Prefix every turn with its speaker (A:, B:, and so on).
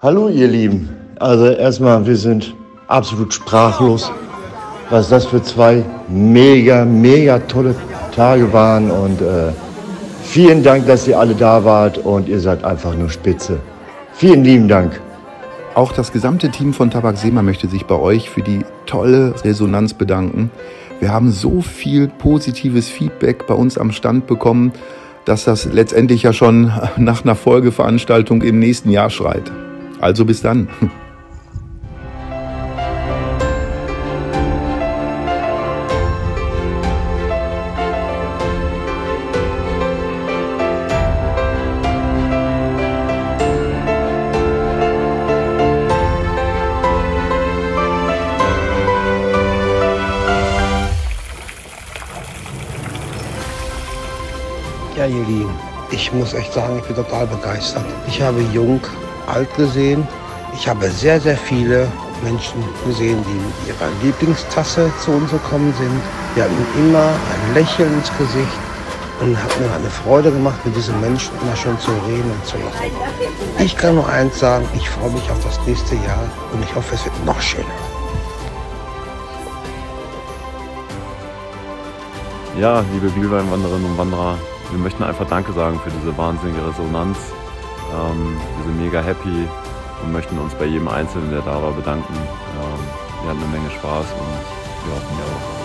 A: Hallo ihr Lieben, also erstmal, wir sind absolut sprachlos, was das für zwei mega tolle Tage waren und vielen Dank, dass ihr alle da wart und ihr seid einfach nur spitze. Vielen lieben Dank.
B: Auch das gesamte Team von Tabak Sema möchte sich bei euch für die tolle Resonanz bedanken. Wir haben so viel positives Feedback bei uns am Stand bekommen, dass das letztendlich ja schon nach einer Folgeveranstaltung im nächsten Jahr schreit. Also bis dann.
C: Ja, ihr Lieben, ich muss echt sagen, ich bin total begeistert. Ich habe jung, alt gesehen. Ich habe sehr viele Menschen gesehen, die mit ihrer Lieblingstasse zu uns gekommen sind. Die hatten immer ein Lächeln ins Gesicht und hat mir eine Freude gemacht, mit diesen Menschen immer schon zu reden und zu lachen. Ich kann nur eins sagen, ich freue mich auf das nächste Jahr und ich hoffe, es wird noch schöner.
D: Ja, liebe Glühweinwandererinnen und Wanderer, wir möchten einfach Danke sagen für diese wahnsinnige Resonanz. Wir sind mega happy und möchten uns bei jedem Einzelnen, der da war, bedanken. Wir hatten eine Menge Spaß und wir hoffen, ihr auch.